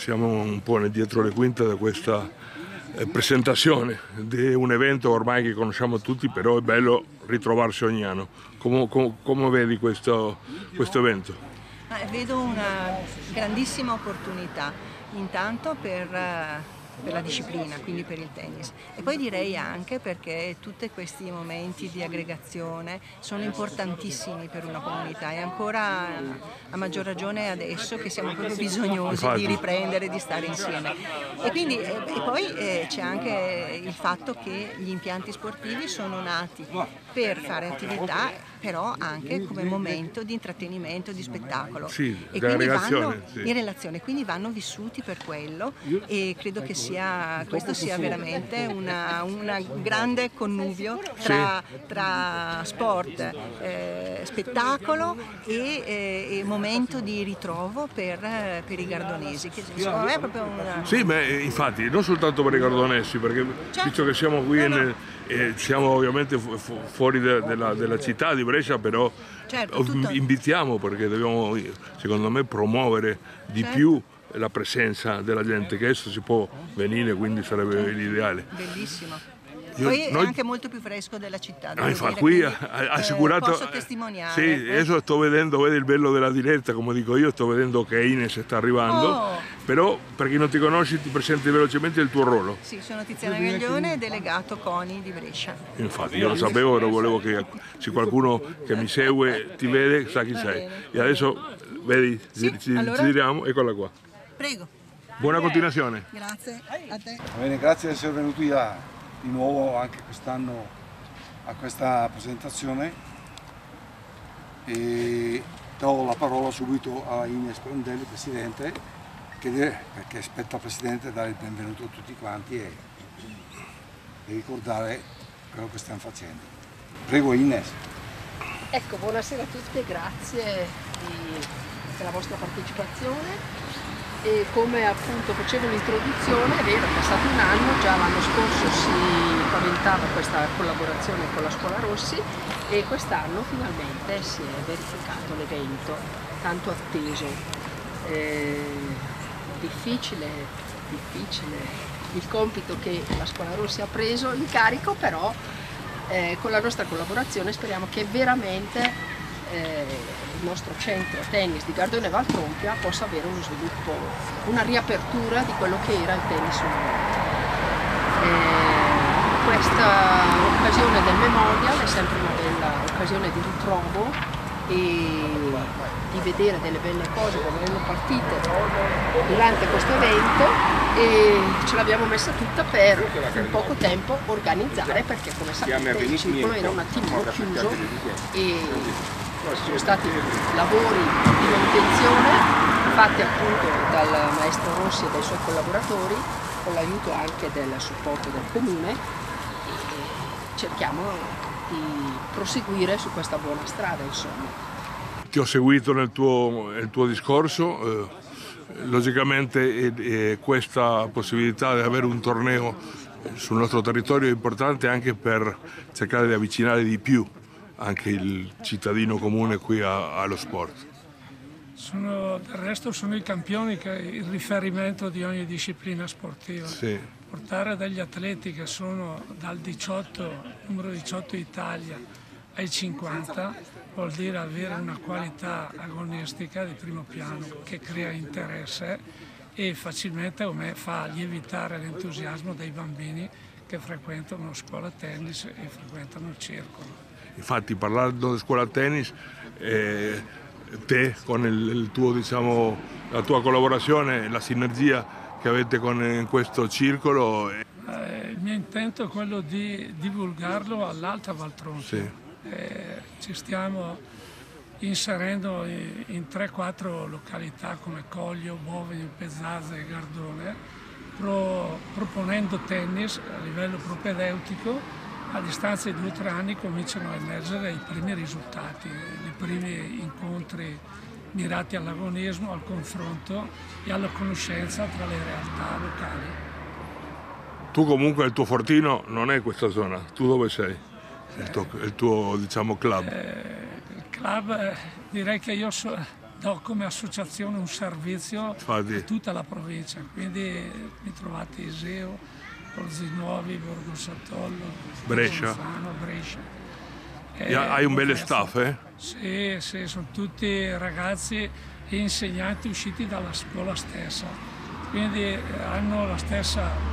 siamo un po' dietro le quinte da questa presentazione di un evento ormai che conosciamo tutti, però è bello ritrovarsi ogni anno. Come vedi questo evento? Vedo una grandissima opportunità, intanto per la disciplina, quindi per il tennis, e poi direi anche perché tutti questi momenti di aggregazione sono importantissimi per una comunità, e ancora a maggior ragione adesso che siamo proprio bisognosi di riprendere, di stare insieme. E poi c'è anche il fatto che gli impianti sportivi sono nati per fare attività, però anche come momento di intrattenimento, di spettacolo, e quindi vanno in relazione, quindi vanno vissuti per quello, e credo che questo sia veramente un grande connubio tra sport, spettacolo e momento di ritrovo per i gardonesi, che secondo me è proprio una... Sì, ma infatti non soltanto per i gardonesi, perché visto che siamo qui siamo ovviamente fuori della città di Brescia, però invitiamo, perché dobbiamo, secondo me, promuovere di più la presenza della gente, che adesso si può venire, quindi sarebbe l'ideale. Bellissimo. Poi è anche molto più fresco della città. Qui ha assicurato. Posso testimoniare. Sì, adesso sto vedendo, vedi il bello della diretta, come dico io, sto vedendo che Ines sta arrivando. Però per chi non ti conosci ti presenti velocemente il tuo ruolo. Sì, sono Tiziana Gaglione, delegato CONI di Brescia. Infatti io lo sapevo, però volevo che se qualcuno che mi segue ti vede sa chi sei. E adesso vedi, ci giriamo, eccola qua. Prego. Buona continuazione. Grazie a te. Va bene, grazie di essere venuti di nuovo anche quest'anno a questa presentazione, e do la parola subito a Ines Prandelli, Presidente, perché spetta al Presidente dare il benvenuto a tutti quanti e ricordare quello che stiamo facendo. Prego Ines. Ecco, buonasera a tutti e grazie della vostra partecipazione. E come appunto facevo l'introduzione, è vero, è passato un anno, già l'anno scorso si paventava questa collaborazione con la Scuola Rossi, e quest'anno finalmente si è verificato l'evento tanto atteso. Difficile il compito che la Scuola Rossi ha preso in carico, però con la nostra collaborazione speriamo che veramente il nostro centro tennis di Gardone Valtrompia possa avere uno sviluppo, una riapertura di quello che era il tennis unico. Questa occasione del Memorial è sempre una bella occasione di ritrovo e di vedere delle belle cose che vengono partite durante questo evento, e ce l'abbiamo messa tutta per in poco tempo organizzare, perché come sapete il circolo era un attimino chiuso e sono stati lavori di manutenzione fatti appunto dal maestro Rossi e dai suoi collaboratori, con l'aiuto anche del supporto del comune, e cerchiamo di proseguire su questa buona strada, insomma. Ti ho seguito nel tuo discorso, logicamente questa possibilità di avere un torneo sul nostro territorio è importante anche per cercare di avvicinare di più anche il cittadino comune qui allo sport. Del resto sono i campioni che il riferimento di ogni disciplina sportiva. Sì. Portare degli atleti che sono dal numero 18 Italia ai 50 vuol dire avere una qualità agonistica di primo piano che crea interesse e facilmente fa lievitare l'entusiasmo dei bambini che frequentano scuola tennis e frequentano il circolo. Infatti, parlando di scuola tennis, te con la tua collaborazione, la sinergia che avete con questo circolo. Il mio intento è quello di divulgarlo all'Alta Valtrompia. Sì. Ci stiamo inserendo in 3-4 località come Coglio, Bovegno, Pezzazza e Gardone, proponendo tennis a livello propedeutico. A distanza di 2 o 3 anni cominciano a emergere i primi risultati, i primi incontri mirati all'agonismo, al confronto e alla conoscenza tra le realtà locali. Tu comunque il tuo fortino non è questa zona, tu dove sei? Il tuo club? Il club, direi che io do come associazione un servizio a tutta la provincia, quindi mi trovate Iseo, Orzinuovi, Borgo Satollo, Brescia. Brescia. Hai un bel staff, eh? Sì, sì, sono tutti ragazzi e insegnanti usciti dalla scuola stessa, quindi hanno la stessa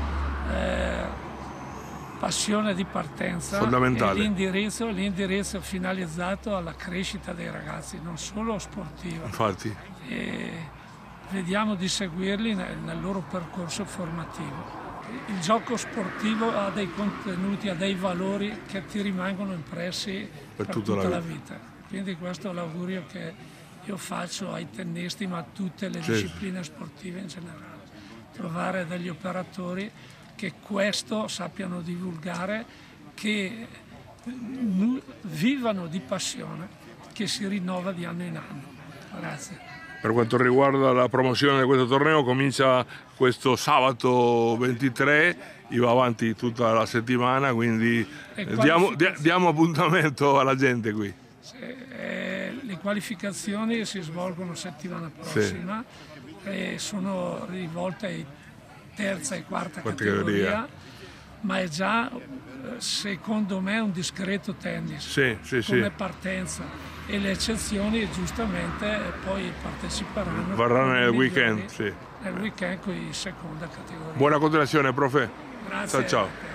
passione di partenza fondamentale. E l'indirizzo finalizzato alla crescita dei ragazzi, non solo sportiva. Infatti. E vediamo di seguirli nel loro percorso formativo. Il gioco sportivo ha dei contenuti, ha dei valori che ti rimangono impressi per tutta la vita. Quindi questo è l'augurio che io faccio ai tennisti, ma a tutte le discipline sportive in generale. Trovare degli operatori che questo sappiano divulgare, che vivano di passione, che si rinnova di anno in anno. Grazie. Per quanto riguarda la promozione di questo torneo, comincia questo sabato 23 e va avanti tutta la settimana, quindi diamo appuntamento alla gente qui. Le qualificazioni si svolgono settimana prossima e sono rivolte ai terza e quarta categoria, ma è già secondo me un discreto tennis come partenza, e le eccezioni giustamente poi parteciperanno. Varranno nel weekend, nel weekend con i seconda categoria. Buona continuazione, profe. Grazie. Ciao.